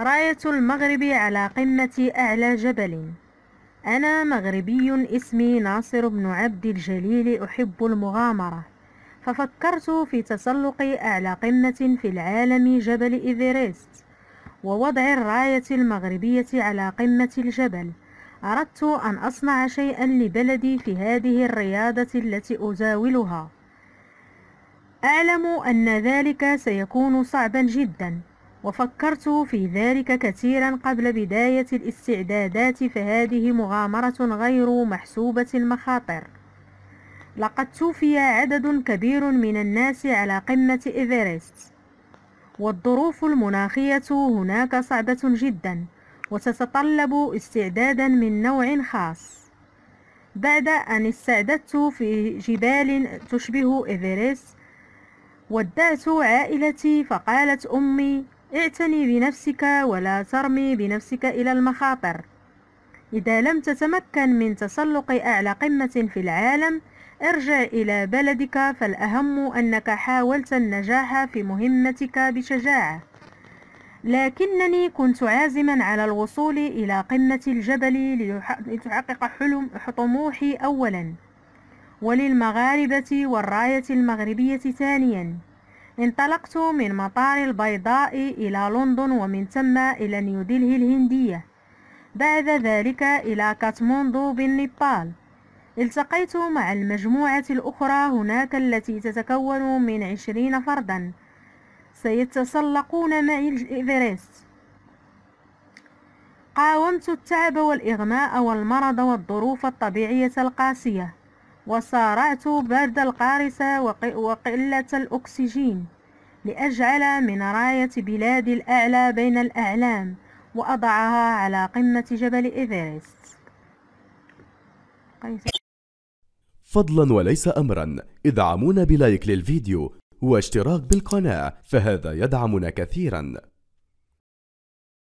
راية المغرب على قمة أعلى جبل. أنا مغربي اسمي ناصر بن عبد الجليل، أحب المغامرة، ففكرت في تسلق أعلى قمة في العالم، جبل إيفرست، ووضع الراية المغربية على قمة الجبل. أردت أن أصنع شيئا لبلدي في هذه الرياضة التي أزاولها. أعلم أن ذلك سيكون صعبا جدا، وفكرت في ذلك كثيرا قبل بداية الاستعدادات، فهذه مغامرة غير محسوبة المخاطر. لقد توفي عدد كبير من الناس على قمة إيفرست، والظروف المناخية هناك صعبة جدا، وتتطلب استعدادا من نوع خاص. بعد أن استعددت في جبال تشبه إيفرست، ودعت عائلتي، فقالت أمي: اعتني بنفسك ولا ترمي بنفسك إلى المخاطر. إذا لم تتمكن من تسلق أعلى قمة في العالم، ارجع إلى بلدك، فالأهم أنك حاولت النجاح في مهمتك بشجاعة. لكنني كنت عازما على الوصول إلى قمة الجبل لتحقق طموحي أولا، وللمغاربة والراية المغربية ثانيا. انطلقت من مطار البيضاء إلى لندن، ومن ثم إلى نيودلهي الهندية، بعد ذلك إلى كاتماندو بالنيبال. التقيت مع المجموعة الأخرى هناك التي تتكون من 20 فردا سيتسلقون معي إيفرست. قاومت التعب والإغماء والمرض والظروف الطبيعية القاسية، وصارعت برد القارصة وقلة الأكسجين، لأجعل من راية بلادي الأعلى بين الأعلام وأضعها على قمة جبل إيفرست. فضلا وليس أمرا ادعمونا بلايك للفيديو واشتراك بالقناة، فهذا يدعمنا كثيرا.